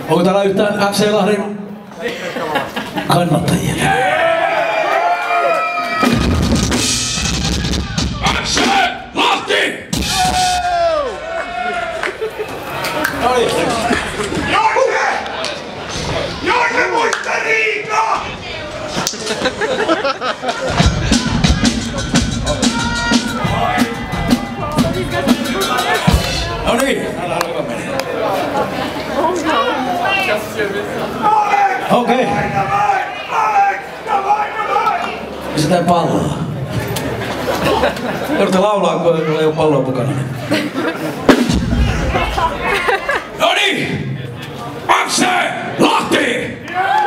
Onko täällä yhtään FC Lahden kannattajia? FC Lahti! Joille muitte Riika! No niin. Okei. Pistetään palloa. Joudutte laulaa, kun ei ole palloa mukana. No niin! FC Lahti!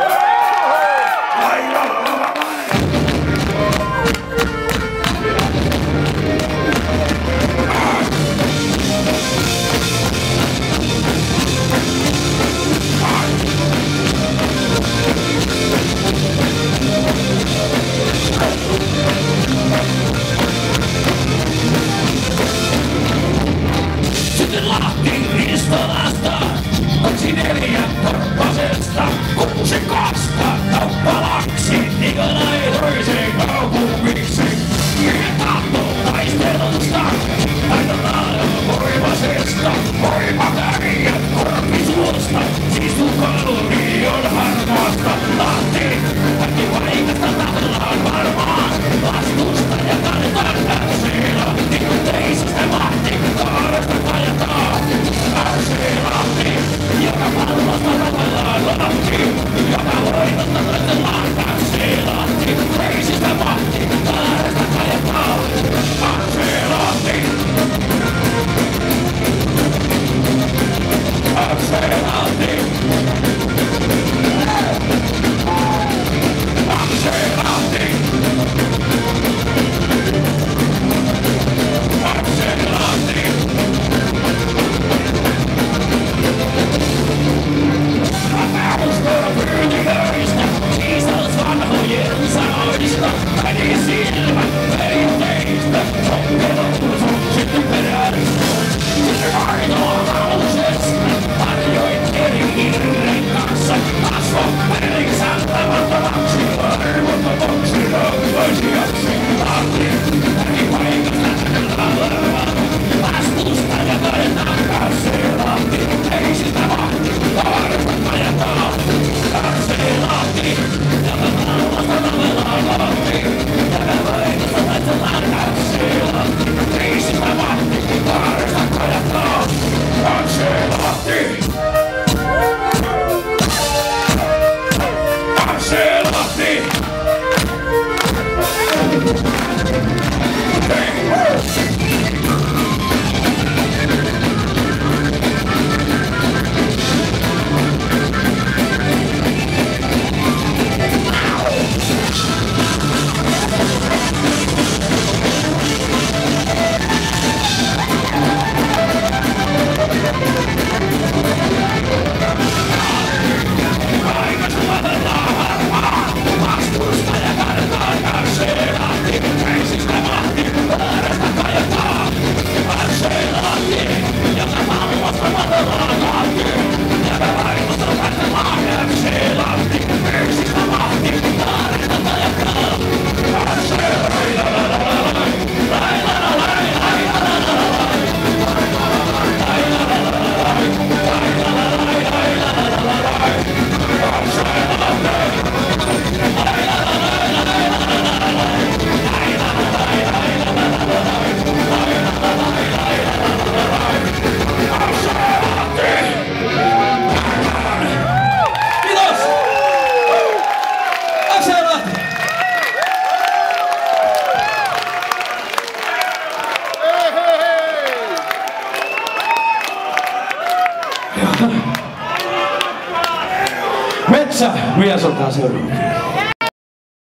Sitten Lahti Ristolasta, 24 torppasesta, 62 tappalaksi, Nikolai toiseen kaupungiksi. Mihin tahtoo taistelusta, taitetaan voimasesta, voimakärjät korpisuosta, sisukaluri on harmaasta. Lahti, kaikki vaikasta tahdellaan varmaan, vastusta ja kannetaan FC Lahti, teisistä Lahti, kaaresta kajataan. FC Lahti, joka pallosta tapellaan Lahti, joka voitosta taistellaan FC Lahti, teisistä Lahti, kaaresta kajataan. FC Lahti. FC Lahti. FC Lahti. FC Lahti. Pyytiköistä, siisas vanhojen sanoista, väli silmät perinteistä, sokkeluus on sitten perässä. Sitten ainoa hausesta, harjoit eri hirren kanssa, kasvo perisän tavattomaksi, arvottavaksi, rakkaisijaksi. Lahti, eri paikasta näköllä vastusta ja kaitaan FC Lahti, teisistä Lahti, kaaresta kajataan. FC Lahti, joka pallosta tapellaan Lahti, joka voitosta taistellaan FC Lahti, teisistä Lahti, kaaresta kajataan. FC Lahti. FC Lahti. Metsä, mies olkaa seuraava.